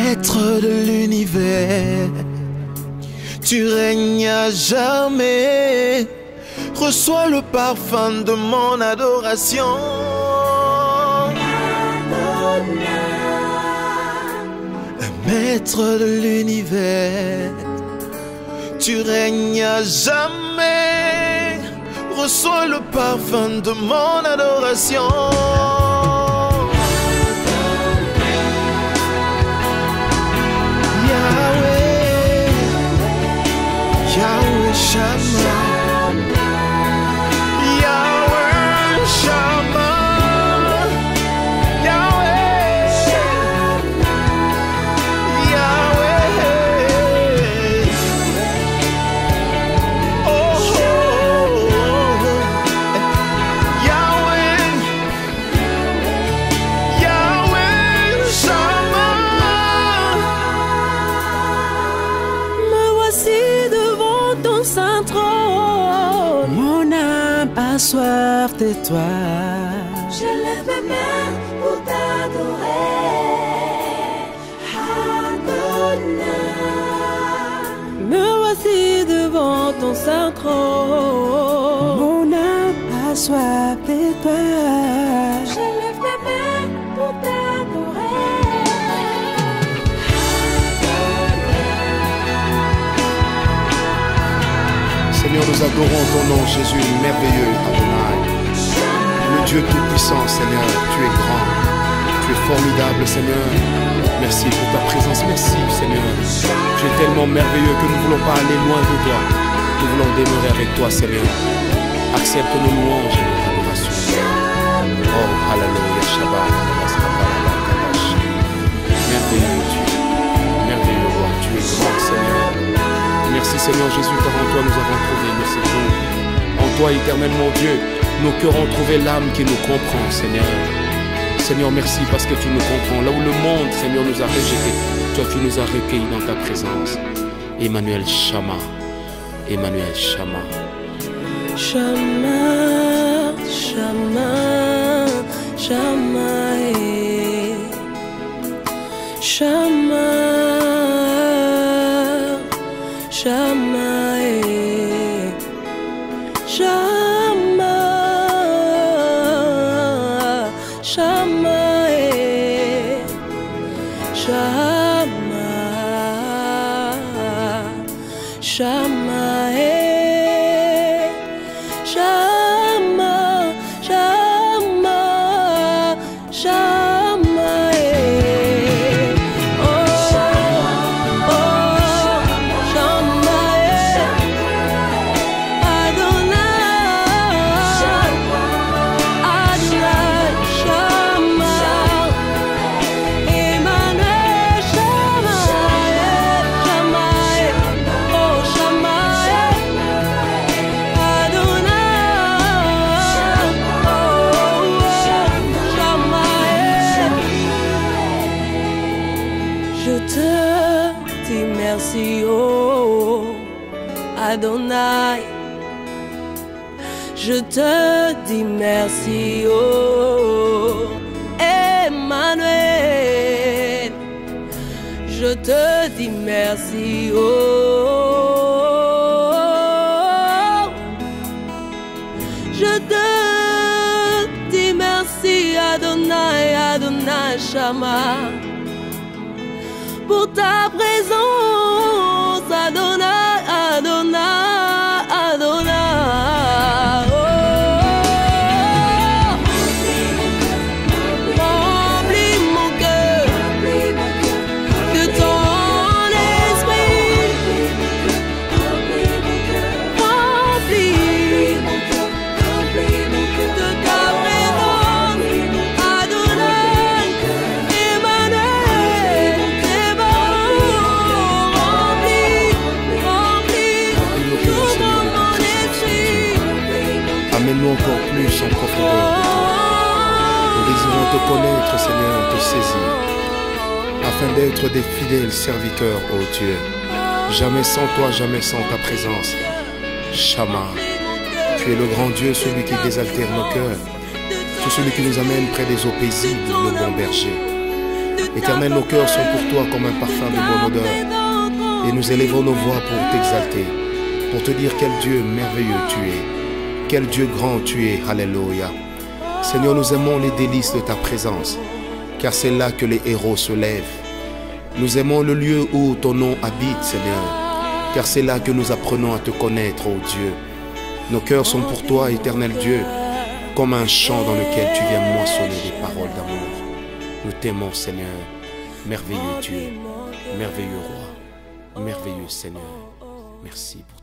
Maître de l'univers, tu règnes à jamais. Reçois le parfum de mon adoration. Le maître de l'univers, tu règnes à jamais. Reçois le parfum de mon adoration. Yahweh, Yahweh Shammah. Soif de toi, je lève mes mains pour t'adorer, Adonai. Me voici devant ton saint trône, mon âme a soif de toi. Je lève mes mains pour t'adorer, Adonai. Seigneur, nous adorons ton nom, Jésus, merveilleux, Adonai. Le Dieu tout-puissant, Seigneur, tu es grand, tu es formidable, Seigneur. Merci pour ta présence, merci, Seigneur. Tu es tellement merveilleux que nous ne voulons pas aller loin de toi. Nous voulons demeurer avec toi, Seigneur. Accepte nos louanges et notre adoration. Oh, hallelujah, Shabbat, merveilleux Dieu, merveilleux roi, tu es grand, Seigneur. Merci Seigneur Jésus, car en toi nous avons trouvé le secours. En toi, éternel mon Dieu, nos cœurs ont trouvé l'âme qui nous comprend, Seigneur. Seigneur, merci parce que tu nous comprends. Là où le monde, Seigneur, nous a rejetés, toi tu nous as recueillis dans ta présence. Emmanuel Shammah, Emmanuel Shammah. Shammah, Shammah, Shammah, Shammah, Shammah, Shammah, Shammah, Shammah, Shammah, Adonai, je te dis merci, oh Emmanuel, je te dis merci, oh, je te dis merci, Adonai, Adonai Shammah, pour ta présence, Adonai. Adonai, Adonai, oh, remplis mon cœur de ton esprit, remplis de ta présence, Adonai, Emmanuel, c'est bon, amène-nous encore plus en profondeur. Nous désirons te connaître, Seigneur, te saisir, afin d'être des fidèles serviteurs, ô Dieu. Jamais sans toi, jamais sans ta présence. Shammah, tu es le grand Dieu, celui qui désaltère nos cœurs. Tu es celui qui nous amène près des eaux paisibles, le bon berger. Éternel, nos cœurs sont pour toi comme un parfum de bonne odeur. Et nous élevons nos voix pour t'exalter, pour te dire quel Dieu merveilleux tu es, quel Dieu grand tu es. Alléluia. Seigneur, nous aimons les délices de ta présence, car c'est là que les héros se lèvent. Nous aimons le lieu où ton nom habite, Seigneur, car c'est là que nous apprenons à te connaître, ô Dieu. Nos cœurs sont pour toi, éternel Dieu, comme un champ dans lequel tu viens moissonner des paroles d'amour. Nous t'aimons, Seigneur, merveilleux Dieu, merveilleux Roi, merveilleux Seigneur. Merci pour